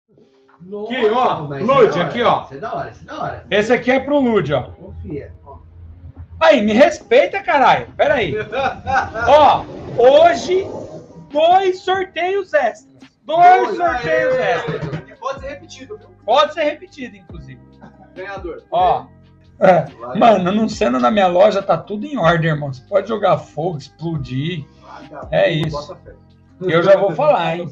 Nossa, aqui, ó. Lud, aqui, ó. Isso é da hora, isso é da hora. Esse aqui é pro Lud, ó. Confia. Aí, me respeita, caralho. Pera aí. Ó, hoje, 2 sorteios extras. 2 sorteios extras. E pode ser repetido, viu? Pode ser repetido, inclusive. Ganhador. Ó. Mano, não sendo na minha loja, tá tudo em ordem, irmão. Você pode jogar fogo, explodir. É isso. Eu já vou falar, hein?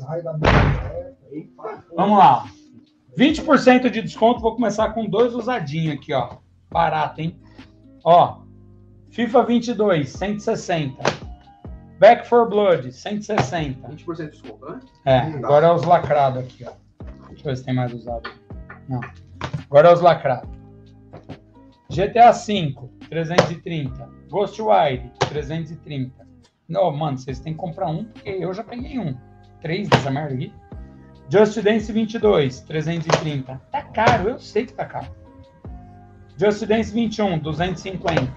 Vamos lá. 20% de desconto. Vou começar com 2 usadinhos aqui, ó. Barato, hein? Ó. FIFA 22, 160. Back 4 Blood, 160. 20% de desconto, né? É, agora é os lacrados aqui, ó. Deixa eu ver se tem mais usado. Não. Agora é os lacrados. GTA V, 330. Ghostwire, 330. Não, mano, vocês têm que comprar um, porque eu já peguei um. 3 dessa merda aqui. Just Dance 22, 330. Tá caro, eu sei que tá caro. Just Dance 21, 250.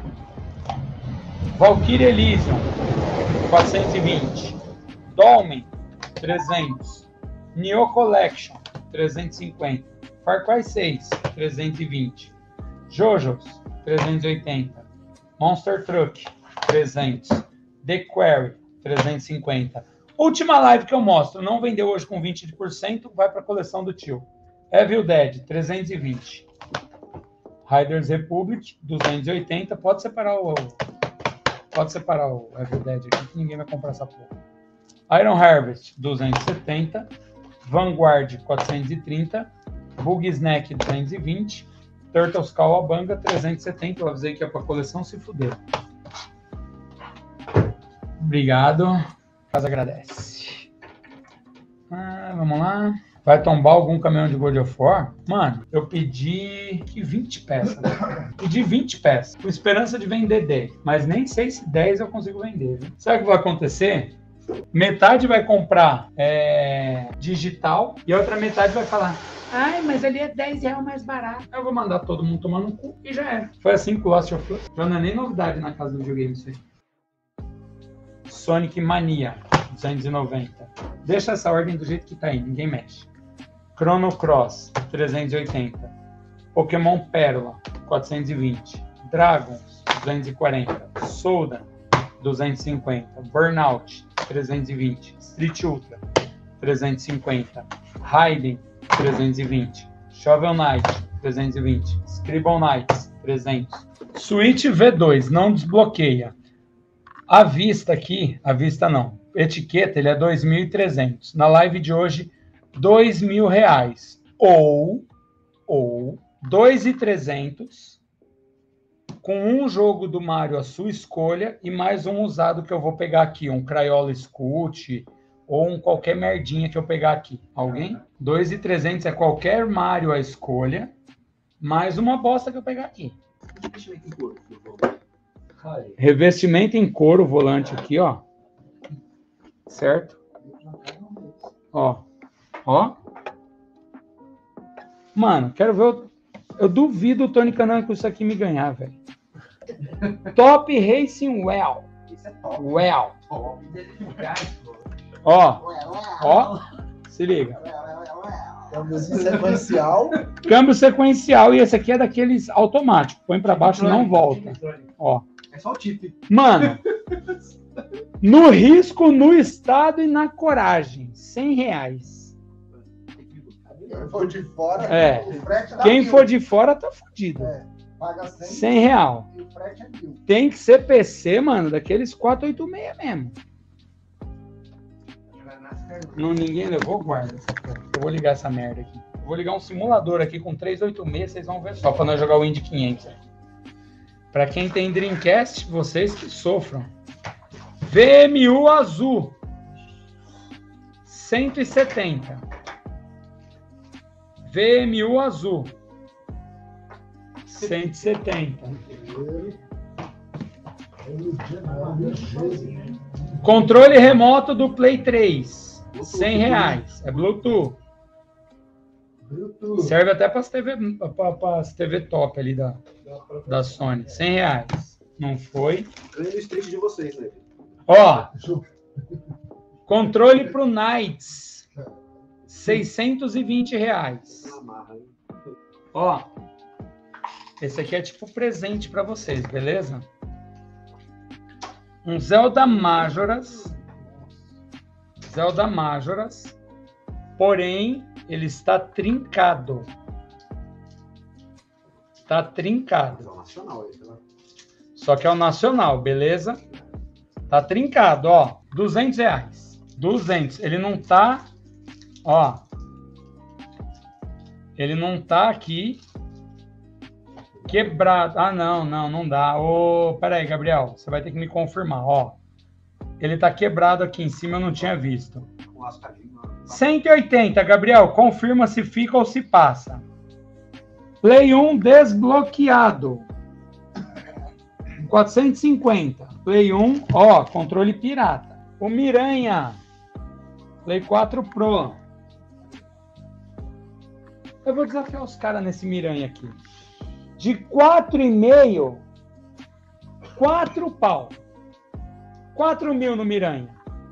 Valkyrie Elysium, 420. Dolmen, 300. Neo Collection, 350. Far Cry 6, 320. Jojo's, 380. Monster Truck, 300. The Quarry, 350. Última live que eu mostro, não vendeu hoje com 20%, vai para a coleção do tio. Evil Dead, 320. Riders Republic, 280. Pode separar o Evil Dead aqui, que ninguém vai comprar essa porra. Iron Harvest, 270. Vanguard, 430. Bug Snack, 220. Turtles Cowabunga, 370. Eu avisei que é para coleção, se fuder. Obrigado. Casa agradece. Vamos lá. Vai tombar algum caminhão de God of War? Mano, eu pedi 20 peças. Pedi 20 peças. Com esperança de vender 10. Mas nem sei se 10 eu consigo vender. Viu? Sabe o que vai acontecer? Metade vai comprar digital e a outra metade vai falar: ai, mas ali é R$10 mais barato. Eu vou mandar todo mundo tomar no cu e já era. Foi assim com o Lost of Us. Já não é nem novidade na casa do videogame isso aí. Sonic Mania, 290. Deixa essa ordem do jeito que tá aí, ninguém mexe. Chrono Cross, 380. Pokémon Pérola, 420. Dragons, 240. Soldan, 250. Burnout, 320. Street Ultra, 350. Raiden, 320. Shovel Knight, 320. Scribble Knights, 300. Switch V2, não desbloqueia. A vista aqui, a vista não, etiqueta, ele é 2.300. Na live de hoje, R$2.000. Ou 2.300 com um jogo do Mario à sua escolha e mais um usado que eu vou pegar aqui, um Crayola Scoot ou um qualquer merdinha que eu pegar aqui. Alguém? 2.300 é qualquer Mario à escolha, mais uma bosta que eu pegar aqui. Revestimento em couro, volante aqui, ó. Certo? Ó. Mano, quero ver. Eu duvido o Tony Canan com isso aqui me ganhar, velho. Top Racing Well. Isso é top. Well. Ó. Se liga. Câmbio sequencial. Câmbio sequencial. E esse aqui é daqueles automáticos. Põe pra baixo e não volta. Ó. É só o tip. Mano, no risco, no estado e na coragem, R$100. Quem for de fora, o frete dá Quem 1.000. for de fora tá fudido. Paga 100 R$100. e o frete é 1.000. Tem que ser PC, mano, daqueles 486 mesmo. Não, ninguém levou, guarda. Eu vou ligar essa merda aqui. Eu vou ligar um simulador aqui com 386, vocês vão ver só, pra nós jogar o Indy 500. Pra quem tem Dreamcast, vocês que sofram. VMU azul. 170. VMU azul. 170. Controle remoto do Play 3. R$100. É Bluetooth. Serve até para as TV top ali da Sony. R$100. Não foi. Ganha o stream de vocês, né? Ó. Controle pro Knights. R$620. Amarra, hein? Ó, esse aqui é tipo presente para vocês, beleza? Um Zelda Majora's. Zelda Majora's. Porém, ele está trincado. Está trincado. É o nacional esse, né? Só que é o nacional, beleza? Tá trincado, ó. R$200. 200. Ele não tá, ó. Ele não tá aqui quebrado. Ah, não dá. Ô, peraí, Gabriel. Você vai ter que me confirmar, ó. Ele tá quebrado aqui em cima, eu não tinha visto. Com lascadinho. 180, Gabriel. Confirma se fica ou se passa. Play 1 desbloqueado. 450. Play 1, ó, controle pirata. O Miranha. Play 4 Pro. Eu vou desafiar os caras nesse Miranha aqui. De 4,5, 4 pau. 4 mil no Miranha.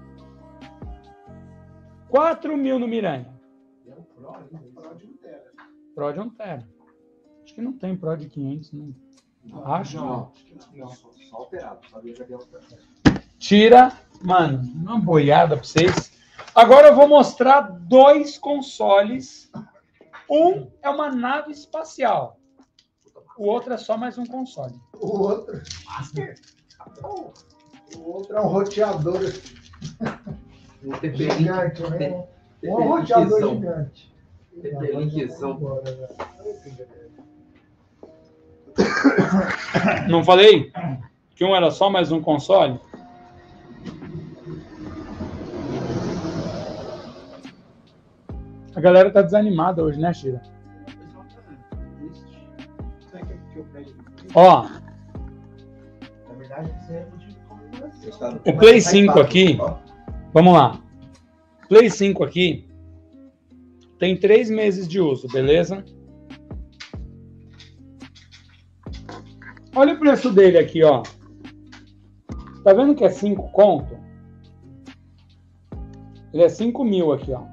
4 mil no Miranha. É o Pro ainda, Pro de 1 tera. Pro de 1 tera. Acho que não tem Pro de 500, não. Acho não. Não, só alterado. Sabia que havia alterado. Tira, mano, uma boiada pra vocês. Agora eu vou mostrar 2 consoles. Um é uma nave espacial. O outro é só mais um console. O outro. Master? O outro é um roteador Um TP gigante, né? Um roteador gigante. TP-Linkzão. Não falei que um era só mais um console? A galera tá desanimada hoje, né, Shira? Ó, Na verdade, isso é motivo de comemoração. o Play 5 aqui, vamos lá. Play 5 aqui tem 3 meses de uso, beleza? Olha o preço dele aqui, ó. Tá vendo que é 5 conto? Ele é 5 mil aqui, ó.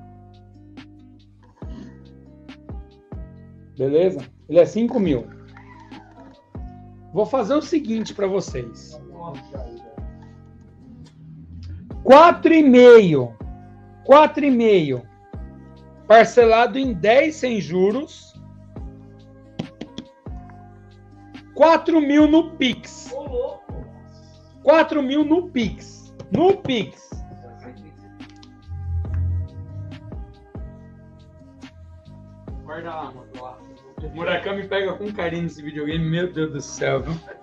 Beleza? Ele é 5 mil. Vou fazer o seguinte para vocês. 4,5. 4,5. Parcelado em 10 sem juros. 4 mil no Pix. 4 mil no Pix. No Pix. Guarda lá, mano. O Murakami pega com carinho esse videogame. Meu Deus do céu, viu?